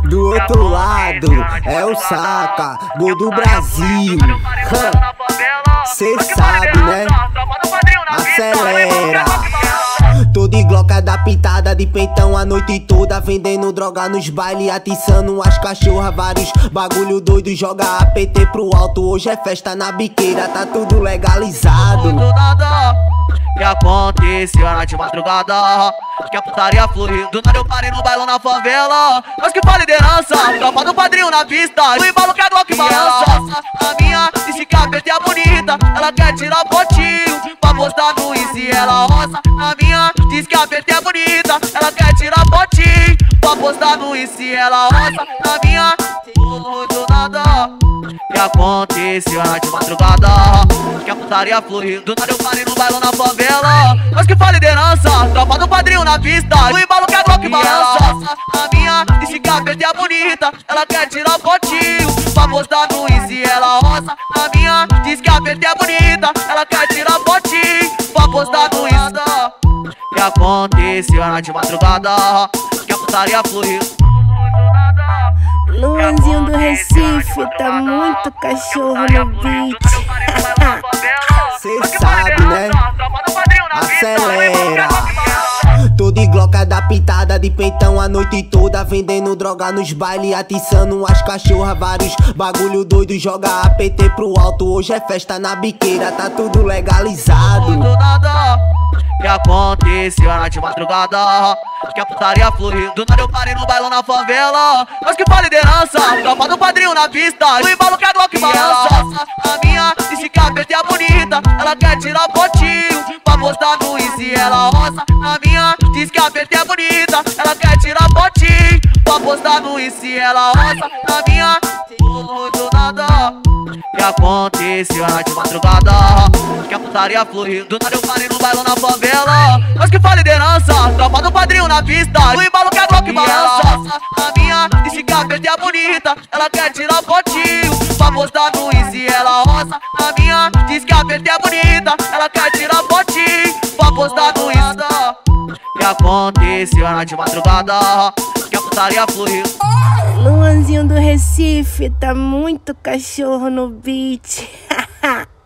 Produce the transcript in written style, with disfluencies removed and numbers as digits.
Do outro lado é o Saca, gol do Brasil. Cê sabe, né? Acelera. Tô de gloca da pitada de peitão a noite toda, vendendo droga nos bailes, atiçando as cachorras, vários bagulho doido, joga APT pro alto. Hoje é festa na biqueira, tá tudo legalizado. Que aconteceu a noite de madrugada, que a putaria fluiu. Do nada eu parei no bailão na favela. Nós que fala liderança, tropa do padrinho na pista. O embalo que a Glock balança. A minha disse que a PT é bonita, ela quer tirar potinho pra postar no Insta, ela roça. A minha diz que a PT é bonita, ela quer tirar potinho pra postar no Insta, ela roça. A minha do nada. Que aconteceu a noite de madrugada, que a putaria fluiu. Do nada eu parei no bailão na favela. Nós que fala liderança, tropa do padrinho na pista. O embalo que a Glock balança. A minha disse que a PT é bonita, ela quer tirar fotinho pra postar no Insta, ela roça. A minha diz que a PT é bonita, ela quer tirar fotinho pra postar no Insta. Que aconteceu a noite de madrugada, que a putaria fluiu. Luanzinho do Recife, tá muito cachorro no beat. Cê sabe, né? Acelera. Tô de gloca da pitada de peitão a noite toda, vendendo droga nos bailes, atiçando as cachorras, vários bagulho doido, joga APT pro alto. Hoje é festa na biqueira, tá tudo legalizado. Que aconteceu a noite de madrugada, que a putaria fluiu. Do nada eu parei no bailão na favela. Nós que fala liderança, tropa do padrinho na pista. O embalo que a Glock balança. A minha disse que a PT é bonita, ela quer tirar fotinho pra postar no Insta, ela roça. A minha diz que a PT é bonita, ela quer tirar fotinho pra postar no Insta, ela roça. A minha do nada. Que aconteceu a noite de madrugada, que a putaria fluiu. Do nada eu parei no bailão na favela. Nós que fala liderança, tropa do padrinho na pista. O embalo que a Glock balança. A minha disse que a PT é bonita, ela quer tirar fotinho pra postar no Insta, ela roça. A minha diz que a PT é bonita, ela quer tirar fotinho pra postar no Insta. Que aconteceu a noite de madrugada, que a putaria fluiu. Luanzinho do Recife, tá muito cachorro no beat.